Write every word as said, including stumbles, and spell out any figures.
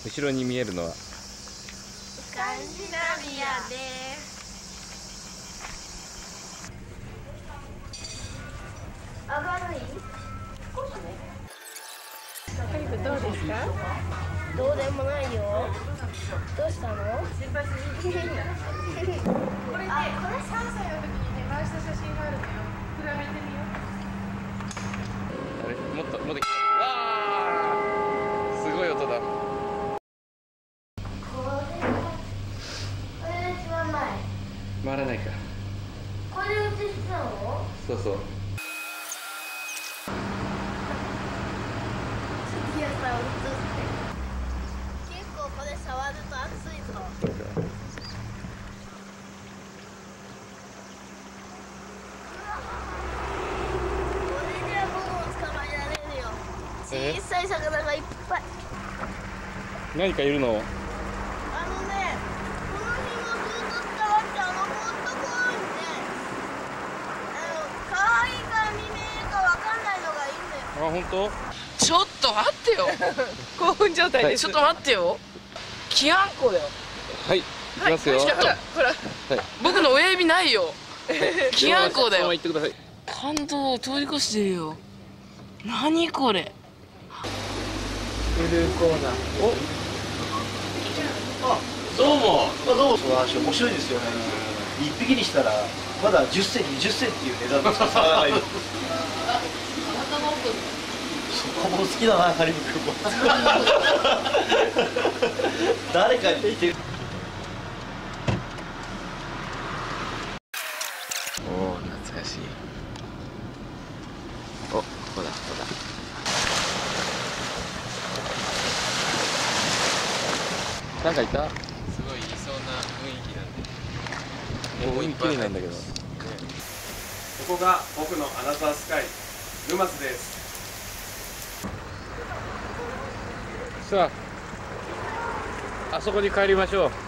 後ろに見えるのはスカンジナビアです。上がるい？少しね。カリブどうですか？どうでもないよ。どうしたの？心配すぎる。これね、これさんさいの時にね、回した写真があるのよ。比べてみよう。 あれもっともっとあーすごい音だ。回らないか。 これ映したの？ そうそう。 いやさ、映して結構これ触ると熱いぞ。 そうか。 これではもう捕まえられるよ。小さい魚がいっぱい。 何かいるの？ あのね、この紐ずっと伝わってあの子のところにね、あの可愛いから見えるかわかんないのがいいんだよ。 あ、本当？ ちょっと待ってよ。興奮状態です。ちょっと待ってよ。キアンコだよ。 はい。いきますよ。 ほらほら、ほら、僕の親指ないよ。キアンコだよ。 言ってください。 感動を通り越してるよ。何これ。ブルーコーナー。お。 あ、どうも。まあ、どうも。その話面白いですよね。一匹にしたらまだじゅっせん、にじゅっせんっていう値段の差がない。そこも好きだな、カリブ君も。誰かに似てる。 おお、懐かしい。お、ここだ、ここだ。なんかいた？ すごいいそうな雰囲気なんで。 もう一気になんだけど。 ここが僕のアナザースカイ、沼津です。 さあ、あそこに帰りましょう。